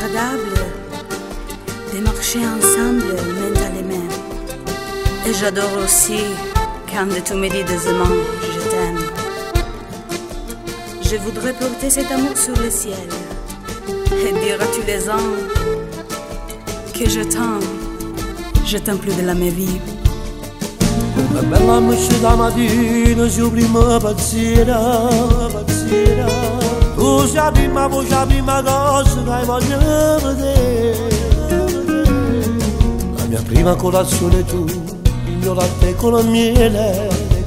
agréable de marcher ensemble, main dans les mains. Et j'adore aussi quand tu me dis aisément je t'aime. Je voudrais porter cet amour sur le ciel et dire à tous les ans que je t'aime plus de la mia vie. È bella uscita mattina, si prima pazzira. Tu sei la prima voce, la prima cosa che hai voglia di vedere. La mia prima colazione tu, il mio latte con la miele.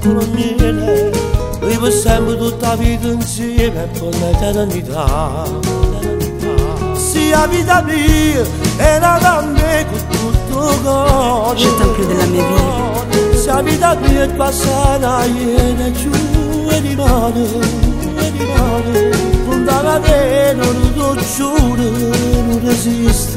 Vivo sempre tutta la vita insieme per l'eternità. Sì, la vita mia è nata a me con tutto il cuore. Je t'aime plus de la mia vie. Se la vita mia è passata ieri giù e rimane. Puntata a te non lo giuro, non resiste.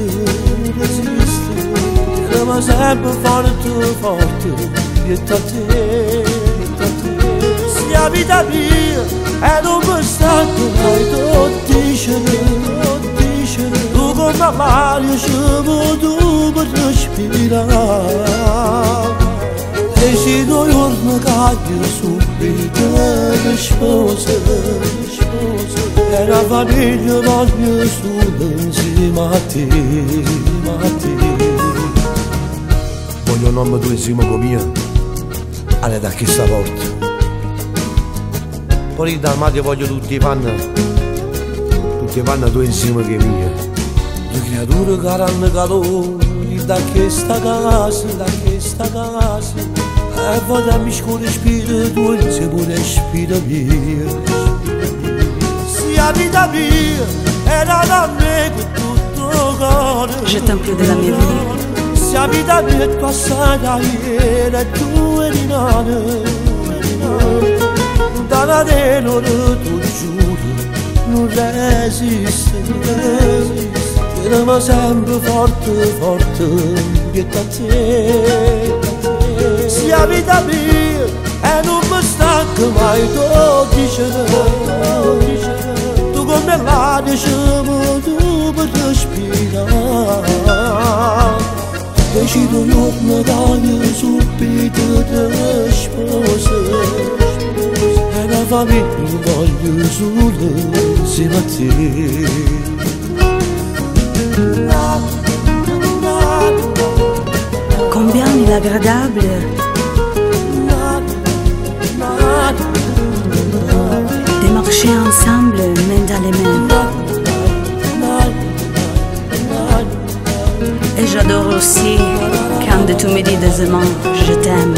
Siamo sempre forte, io a te. Se la vita mia è un stato mai tu dicere. Tu con la mano siamo tu per respirare. Decido giorno cambio subito le spose. E la famiglia voglio solo insieme a te. Voglio un nome tu insieme con mia, alle da chi sta porta. Poi da madre voglio tutti vanno tu insieme che mia. Due creature che hanno calore da questa casa. E voglio mi respiro tu insieme respiro mia. Se la vita mia era da me con tutto il cuore. Je t'aime plus de la mia vie. Se la vita mia è passata ieri e tu eri nata. Da te non tu giuro, non resiste. Siamo sempre forte, che a te. Se la vita mia e non mi stanca mai tu dicere. Tu come l'aria siamo tu per respirare. Decido giorno dai subito te spose. E la famiglia voglio solo insieme a te. Combien il est agréable de marcher ensemble, main dans les mains. Et j'adore aussi quand tu me dis aisément je t'aime.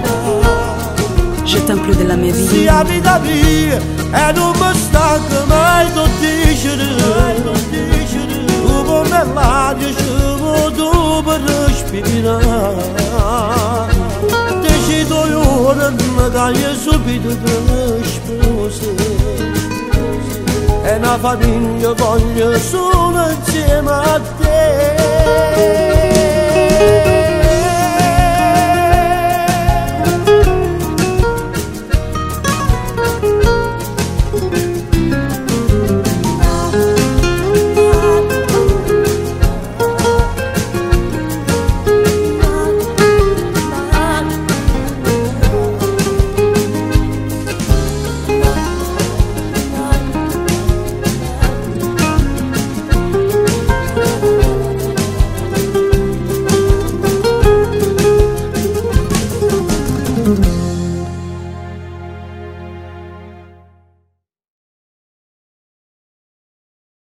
Je t'aime plus de la mia Se vie. la vita mia e non mi stanca mai tu dicere. Tu come l'aria siamo tu per respirare. Decido giorno che subito te spose. E una famiglia voglio solo insieme a te.